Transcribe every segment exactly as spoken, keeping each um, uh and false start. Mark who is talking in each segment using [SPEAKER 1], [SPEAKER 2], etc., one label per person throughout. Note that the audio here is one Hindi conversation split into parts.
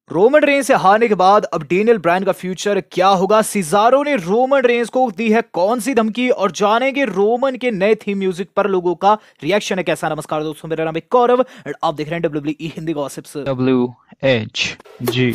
[SPEAKER 1] रोमन रेंज से हारने के बाद अब डेनियल ब्रायन का फ्यूचर क्या होगा। सिजारो ने रोमन रेंज को दी है कौन सी धमकी, और जानेंगे रोमन के नए थीम म्यूजिक पर लोगों का रिएक्शन है कैसा। नमस्कार दोस्तों, मेरा नाम है गौरव और आप देख रहे हैं W W E Hindi gossips.
[SPEAKER 2] W H G.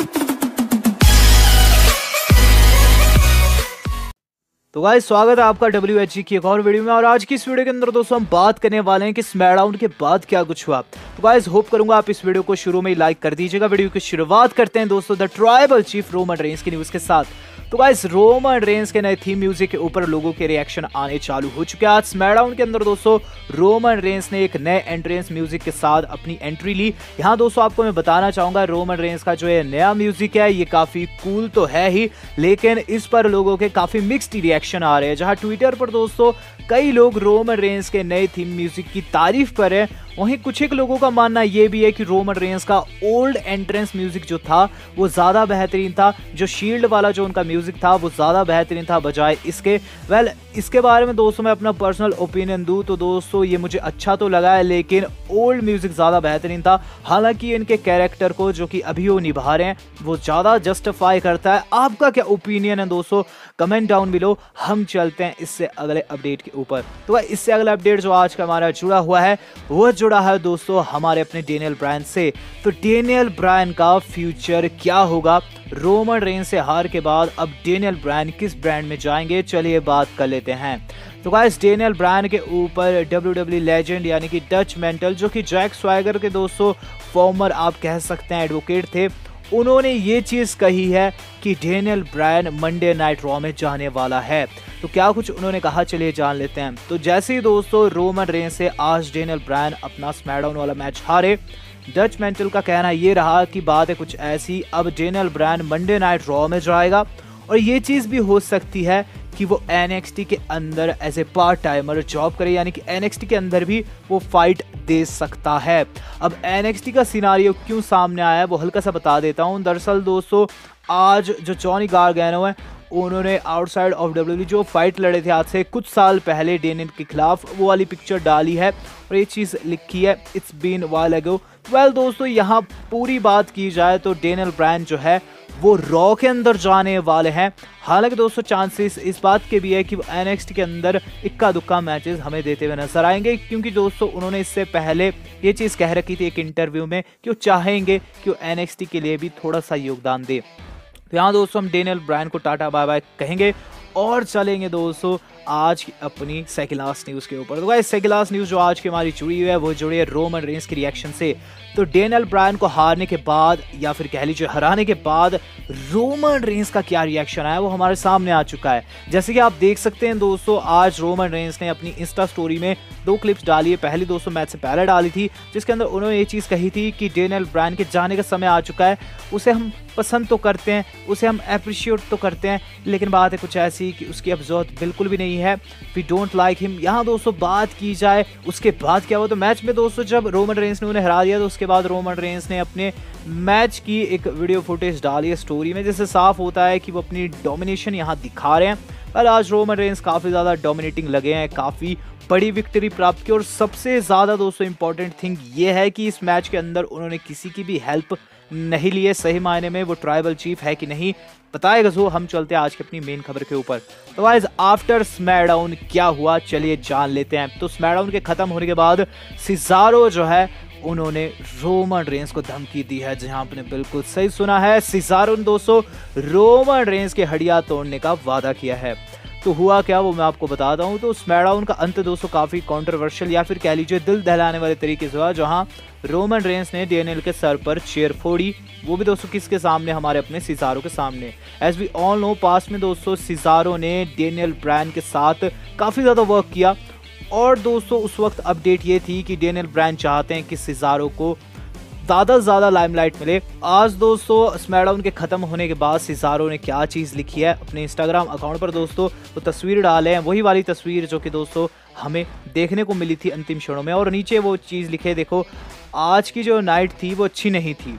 [SPEAKER 1] तो गाइस, स्वागत है आपका डब्ल्यू एच जी की एक और वीडियो में। और आज की इस वीडियो के अंदर दोस्तों हम बात करने वाले हैं कि स्मैकडाउन के बाद क्या कुछ हुआ। तो गाइस, होप करूंगा आप इस वीडियो को शुरू में ही लाइक कर दीजिएगा। वीडियो की शुरुआत करते हैं दोस्तों the tribal chief Roman Reigns की न्यूज के साथ। तो गाइस, रोमन रेंज के नए थीम म्यूजिक के ऊपर लोगों के रिएक्शन आने चालू हो चुके हैं। आज स्मैकडाउन के अंदर दोस्तों रोमन रेंज ने एक नए एंट्रेंस म्यूजिक के साथ अपनी एंट्री ली। यहाँ दोस्तों आपको मैं बताना चाहूंगा, रोमन रेंज का जो ये नया म्यूजिक है ये काफी कूल तो है ही, लेकिन इस पर लोगों के काफी मिक्स्ड रिएक्शन आ रहे हैं। जहाँ ट्विटर पर दोस्तों कई लोग रोमन रेंज के नए थीम म्यूजिक की तारीफ कर रहे हैं, वहीं कुछ एक लोगों का मानना यह भी है कि रोमन रेंज का ओल्ड एंट्रेंस म्यूजिक जो था वो ज्यादा बेहतरीन था। जो शील्ड वाला जो उनका म्यूजिक था वो ज्यादा बेहतरीन था बजाय इसके। वेल well, इसके बारे में दोस्तों मैं अपना पर्सनल ओपिनियन दूं तो दोस्तों ये मुझे अच्छा तो लगा है, लेकिन ओल्ड म्यूजिक ज्यादा बेहतरीन था। हालांकि इनके कैरेक्टर को जो कि अभी वो निभा रहे हैं वो ज्यादा जस्टिफाई करता है। आपका क्या ओपिनियन है दोस्तों, कमेंट डाउन बिलो। हम चलते हैं इससे अगले अपडेट के ऊपर। तो इससे अगला अपडेट जो आज का हमारा जुड़ा हुआ है वो जुड़ा है दोस्तों हमारे अपने डेनियल ब्रायन से। तो डेनियल ब्रायन का फ्यूचर क्या होगा, रोमन रेंज से हार के बाद अब डेनियल ब्रायन किस ब्रांड में जाएंगे, चलिए बात कर लेते हैं। तो गाइस, डेनियल ब्रायन के ऊपर डब्ल्यू डब्ल्यू लेजेंड यानी कि डच मेंटल, जो कि जैक स्वैगर के दोस्तों फॉर्मर आप कह सकते हैं एडवोकेट थे, उन्होंने ये चीज कही है कि Daniel Bryan Monday Night Raw में जाने वाला है। तो क्या कुछ उन्होंने कहा, चलिए जान लेते हैं। तो जैसे ही दोस्तों रोमन रेंज से आज डेनियल ब्रायन अपना स्मैकडाउन वाला मैच हारे, डच मेंटल का कहना ये रहा कि बात है कुछ ऐसी, अब Daniel Bryan Monday Night Raw में जाएगा और ये चीज भी हो सकती है कि वो एन एक्स टी के अंदर as a part timer job करे, यानी कि एन एक्स टी के अंदर भी वो फाइट दे सकता है। अब एन एक्स टी का सिनारियो क्यों सामने आया है वो हल्का सा बता देता हूँ। दरअसल दोस्तों आज जो जॉनी गार्गैनो है उन्होंने आउटसाइड ऑफ डब्ल्यू डब्ल्यू जो फाइट लड़े थे आज से कुछ साल पहले डेनियल के खिलाफ, वो वाली पिक्चर डाली है और ये चीज़ लिखी है it's been while ago. Well दोस्तों, यहाँ पूरी बात की जाए तो डेनियल ब्रायन जो है वो रॉ के अंदर जाने वाले हैं। हालांकि दोस्तों चांसेस इस बात के भी है कि वो एन एक्स टी के अंदर इक्का दुक्का मैचेस हमें देते हुए नजर आएंगे, क्योंकि दोस्तों उन्होंने इससे पहले ये चीज़ कह रखी थी एक इंटरव्यू में कि वो चाहेंगे कि वो एन एक्स टी के लिए भी थोड़ा सा योगदान दे। तो यहाँ दोस्तों हम डेनियल ब्रायन को टाटा बाय बाय कहेंगे और चलेंगे दोस्तों आज की अपनी सेकंड लास्ट न्यूज़ के ऊपर। तो गाइस, सेकंड लास्ट न्यूज़ जो आज की हमारी जुड़ी हुई है वो जुड़ी है रोमन रेंज के रिएक्शन से। तो डेनियल ब्रायन को हारने के बाद या फिर कह लीजिए हराने के बाद रोमन रेंज का क्या रिएक्शन आया वो हमारे सामने आ चुका है। जैसे कि आप देख सकते हैं दोस्तों, आज रोमन रेंज ने अपनी इंस्टा स्टोरी में दो क्लिप्स डाली है। पहली दोस्तों मैच से पहले डाली थी जिसके अंदर उन्होंने ये चीज़ कही थी कि डेनियल ब्रायन के जाने का समय आ चुका है। उसे हम पसंद तो करते हैं, उसे हम अप्रिशिएट तो करते हैं, लेकिन बात है कुछ ऐसी कि उसकी अब जरूरत बिल्कुल भी नहीं है। We don't like him. यहाँ दोस्तों बात की जाए उसके बाद क्या हुआ, तो मैच में दोस्तों जब रोमन रेंज ने उन्हें हरा दिया तो उसके बाद रोमन रेंज ने अपने मैच की एक वीडियो फुटेज डाली है स्टोरी में, जिससे साफ होता है कि वो अपनी डोमिनेशन यहाँ दिखा रहे हैं। पर आज रोमन रेंज काफ़ी ज़्यादा डोमिनेटिंग लगे हैं, काफ़ी बड़ी विक्ट्री प्राप्त की, और सबसे ज़्यादा दोस्तों इंपॉर्टेंट थिंग ये है कि इस मैच के अंदर उन्होंने किसी की भी हेल्प नहीं लिए। सही मायने में वो ट्राइबल चीफ है कि नहीं बताएगा जो। हम चलते हैं आज की अपनी मेन खबर के ऊपर। तो गाइस, आफ्टर स्मैकडाउन क्या हुआ चलिए जान लेते हैं। तो स्मैकडाउन के खत्म होने के बाद सिजारो जो है उन्होंने रोमन रेंज को धमकी दी है। जहां आपने बिल्कुल सही सुना है, सिजारो ने दोस्तों रोमन रेंज के हड्डियां तोड़ने का वादा किया है। तो हुआ क्या वो मैं आपको बताता हूँ। तो स्मैकडाउन का अंत दोस्तों काफी कंट्रोवर्शियल या फिर कह लीजिए दिल दहलाने वाले तरीके से हुआ, जहां रोमन रेंज ने डेनियल के सर पर चेयर फोड़ी। वो भी दोस्तों किसके सामने, हमारे अपने सिजारो के सामने। एज वी ऑल नो, पास में दोस्तों सिजारो ने डेनियल ब्रायन के साथ काफी ज्यादा वर्क किया, और दोस्तों उस वक्त अपडेट ये थी कि डेनियल ब्रायन चाहते हैं कि सिजारो को ज़्यादा से ज़्यादा लाइमलाइट मिले। आज दोस्तों स्मैकडाउन के खत्म होने के बाद सिजारो ने क्या चीज़ लिखी है अपने इंस्टाग्राम अकाउंट पर दोस्तों, वो तस्वीर डाले हैं, वही वाली तस्वीर जो कि दोस्तों हमें देखने को मिली थी अंतिम क्षणों में। और नीचे वो चीज़ लिखे, देखो आज की जो नाइट थी वो अच्छी नहीं थी।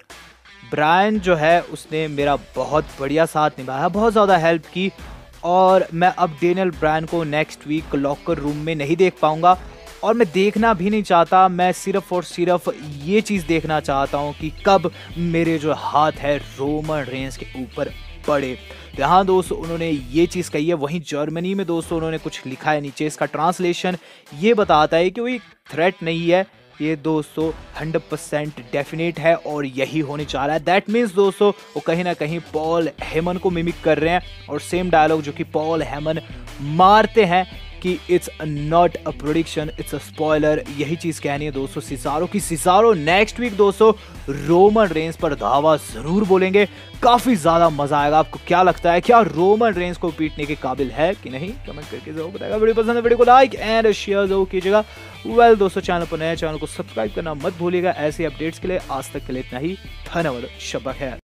[SPEAKER 1] ब्रायन जो है उसने मेरा बहुत बढ़िया साथ निभाया, बहुत ज़्यादा हेल्प की, और मैं अब डेनियल ब्रायन को नेक्स्ट वीक लॉकर रूम में नहीं देख पाऊंगा। और मैं देखना भी नहीं चाहता, मैं सिर्फ और सिर्फ ये चीज़ देखना चाहता हूँ कि कब मेरे जो हाथ है रोमन रेंस के ऊपर पड़े। यहाँ दोस्तों उन्होंने ये चीज़ कही है। वहीं जर्मनी में दोस्तों उन्होंने कुछ लिखा है नीचे, इसका ट्रांसलेशन ये बताता है कि कोई थ्रेट नहीं है, ये दोस्तों हंड्रेड परसेंट डेफिनेट है और यही होने जा रहा है। दैट मीन्स दोस्तों वो कहीं ना कहीं पॉल हेमन को मिमिक कर रहे हैं और सेम डायलॉग जो कि पॉल हेमन मारते हैं कि it's not a prediction, it's a spoiler, यही चीज कहनी है दोस्तों सिजारो की। सिजारो नेक्स्ट वीक दोस्तों रोमन रेंस पर धावा जरूर बोलेंगे, काफी ज्यादा मजा आएगा। आपको क्या लगता है, क्या रोमन रेंस को पीटने के काबिल है कि नहीं? कमेंट करके जरूर बताएगा। वीडियो पसंद है वीडियो को लाइक एंड शेयर जरूर कीजिएगा। वेल दोस्तों चैनल पर नए चैनल को सब्सक्राइब करना मत भूलिएगा। ऐसे अपडेट्स के लिए आज तक के लिए इतना ही। धन्यवाद। शब्बा खैर।